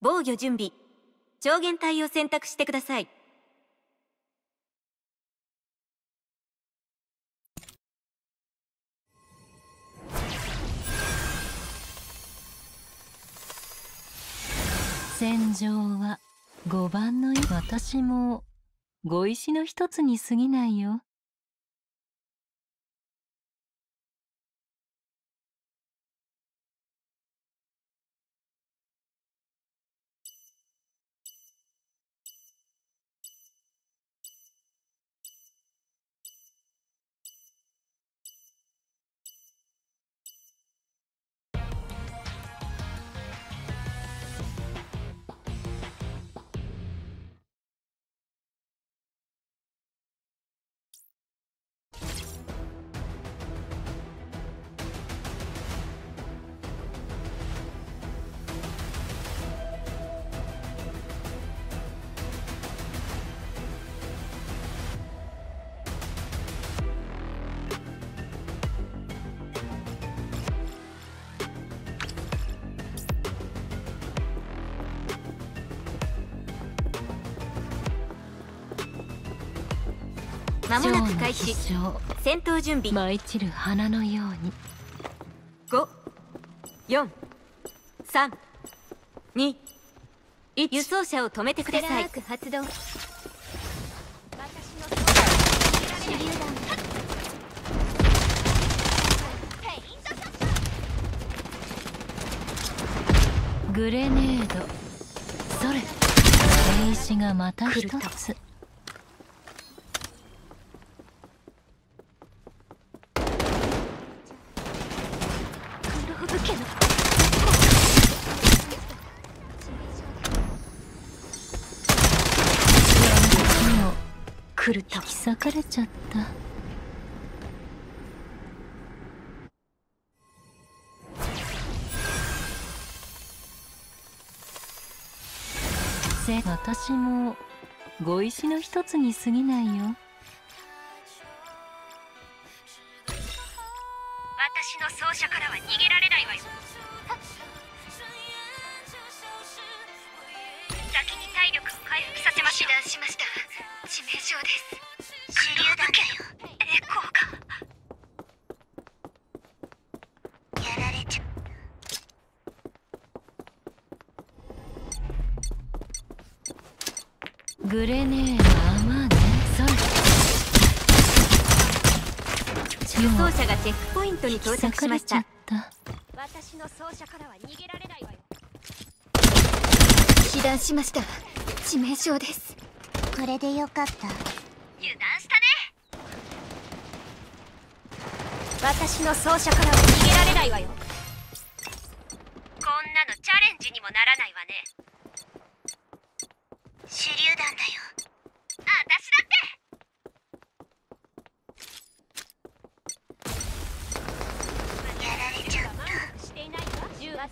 防御準備。超限体を選択してください。 戦場は5番の私も碁石の一つに過ぎないよ。 間もなく開始。戦闘準備。 舞い散る花のように。 5、4、3、2、1。輸送車を止めてください。発動。 グレネード。それ。兵士がまた一つ。来ると引き裂かれちゃった。私も碁石の一つに過ぎないよ。 私の走者からは逃げられないわよ。先に体力を回復させましょう。被弾しました。致命傷です。手榴弾だよ。エコーがやられちゃう。 グレネード。まあね。それ。 輸送車がチェックポイントに到着しました。 私の走者からは逃げられないわよ。 被弾しました。致命傷です。 これでよかった。 油断したね。 私の走者からは逃げられないわよ。 こんなのチャレンジにもならないわね。手榴弾だよ。私だって。やられちゃった。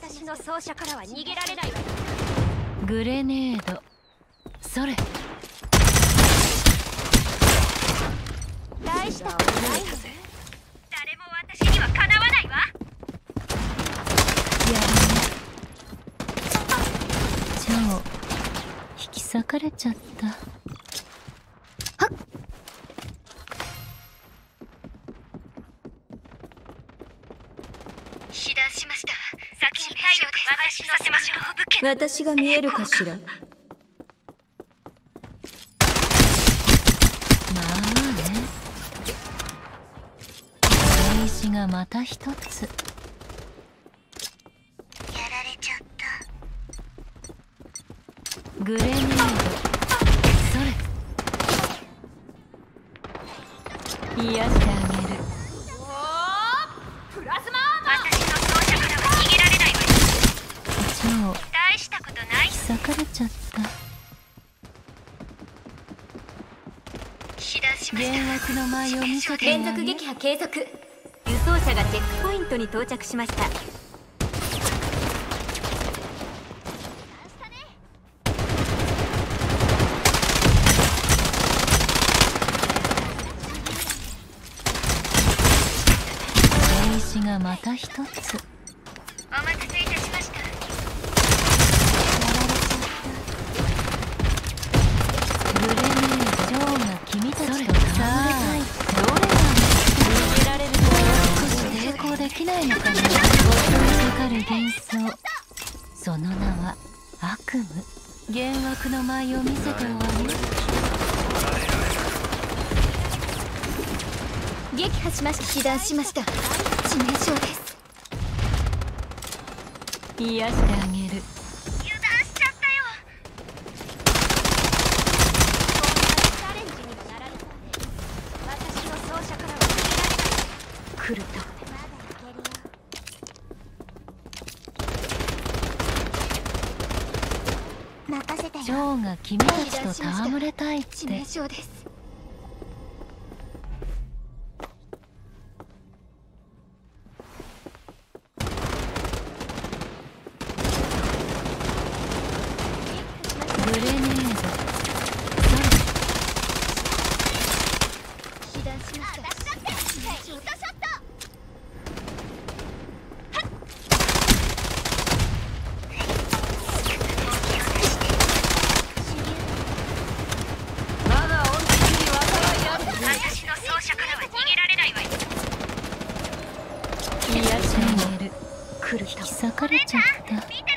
私の走者からは逃げられないわよ。 グレネード。それ。 大したことないはず。 誰も私にはかなわないわ。 やるね。超引き裂かれちゃった。はっ。 被弾しました。先に体力を回復させましょう。 私が見えるかしら。 兵士がまた一つ。 やられちゃった。 グレネード。それ。癒してあげる。 プラズマアーマー。 私の走者からは逃げられないわよ。 超大したことない。 引き裂かれちゃった。幻惑の舞を見せて連続撃破継続。輸送車がチェックポイントに到着しました。 兵士がまた一つ。 お待たせいたしました。 その名は悪夢。幻惑の舞を見せて終わり。 撃破しました。被弾しました。致命傷です。 癒してあげる。 油断しちゃったよ。チャレンジにもならない。私の奏者からは逃げられない。 来ると任せてよ。 ジョーが君たちと戯れたいって。 致命傷です。 グレネード。 被弾しました。致命傷です。 まだ恩着に災いある。 私の奏者からは逃げられないわよ。 癒してあげる。 来ると引き裂かれちゃった。 見てる。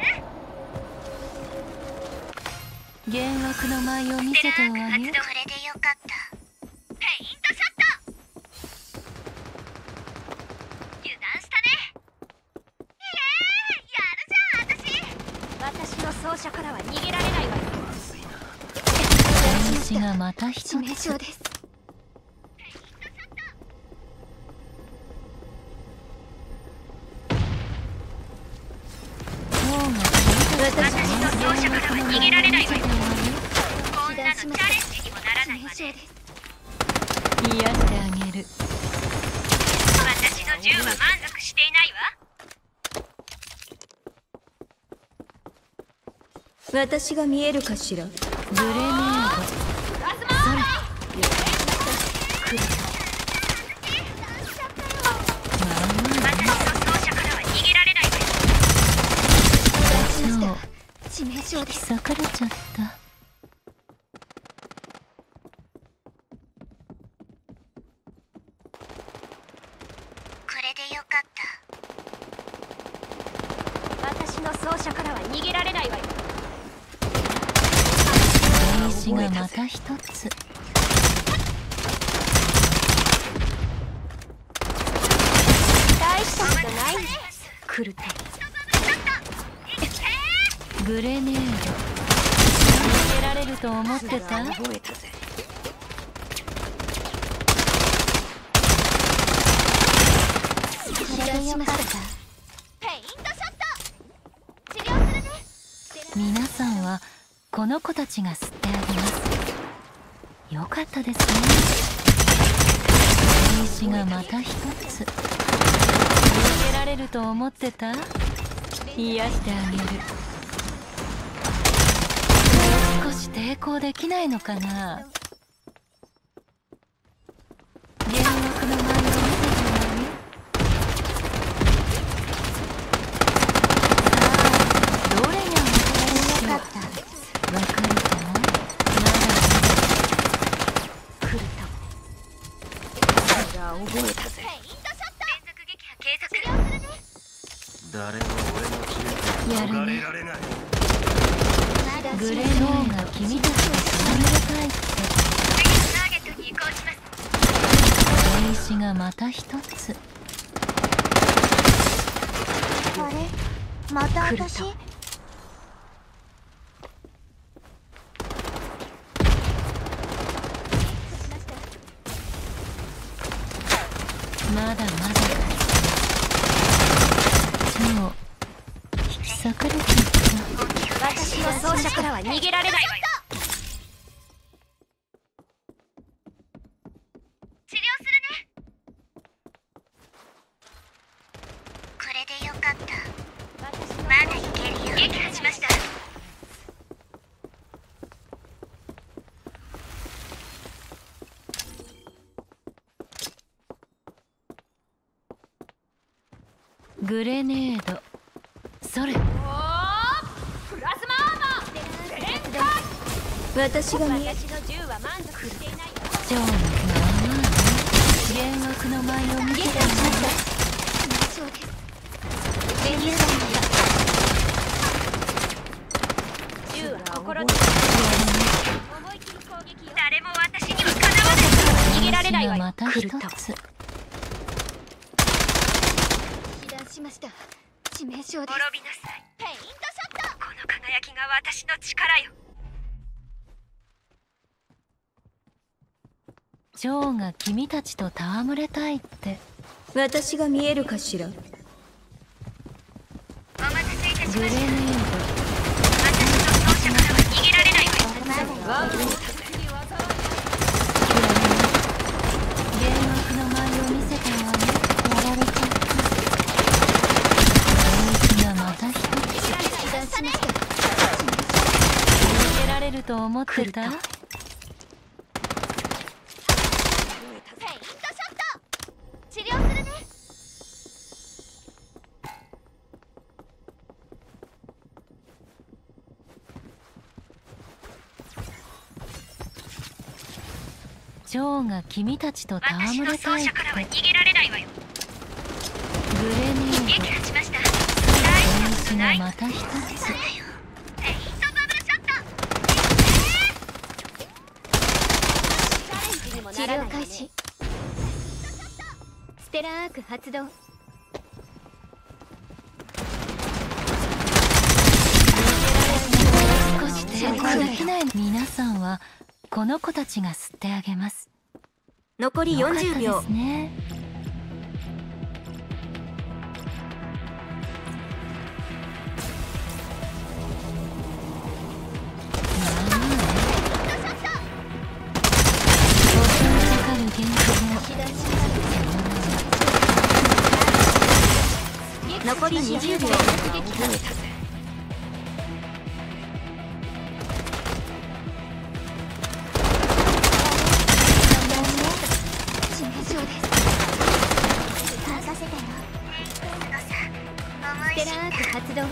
幻惑の舞を見せて終わり。 これでよかった。ペイントショット。油断したね。やるじゃん私の奏者からは逃げられないわよ。 天使がまた一つ。 致命傷です。私の奏者からは逃げられないわよ。こんなのチャレンジにもならないわね。 癒してあげる。 私の銃は満足していないわ。 私が見えるかしら。 グレネード。 来る私の奏者からは逃げられないわよ。 そう致命傷です。 引き裂かれちゃった。 これでよかった。私の奏者からは逃げられないわよ。 天使がまた一つ。 大したことないね。 来るとグレネード。逃げられると思ってた。 覚えたぜ。 被弾しました。ペイントショット。治療するね。 皆さんはこの子たちが吸ってあげます。よかったですね。天使がまた一つ。逃げられると思ってた。癒してあげる。もう少し抵抗できないのかな。幻惑の舞を見せてもらう。どれが分かるでしょう。わかるかな。まだ来るとそれは覚えたぜ。 ペイントショット。連続撃破継続。治療するね。 誰も俺の知恵やるね逃れられない。 まだグレノーが君たちと戯れたいって。 次のターゲットに移行します。 天使がまた一つ。 あれまた来る私。 とまだまだ。そう引き裂かれちゃった。 私の奏者からは逃げられないわよ。治療するね。これでよかった。まだいけるよ。撃破しました。 グレネード。それ。 プラズマアーマー全開。 私が見え私の銃は満足していないわ。 ジョーのまあまあね。幻惑の舞を見せてもらう。 致命傷です。 です。 滅びなさい。 ペイントショット。 この輝きが私の力よ。 ジョーが君たちと戯れたいって。 私が見えるかしら。 お待たせいたしグレネーました。私の奏者からは逃げられないわよ。 幻惑の舞を見せたわね。やられちゃった。大きなまた一つ。 油断しました。 逃げられると思ってた？ ペイントショット。治療するね。 ジョーが君たちと私戯のれたいって。 奏者からは逃げられないわよ。 グレネー撃ド。 破しました。大したこ大事とない。 がまた一つ。 ペイントバブルショット。 治療開始。ステラーク発動。 少し抵抗できない。皆さんはこの子たちが吸ってあげます。 残りよかった 40秒です。ね。 残り20秒。 ステラーク発動。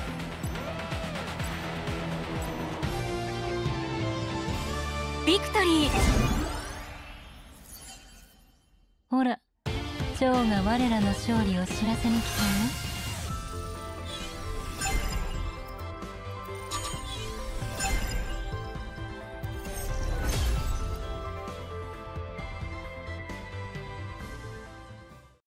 ビクトリー。 ほら、ジョーが我らの勝利を知らせに来たよ。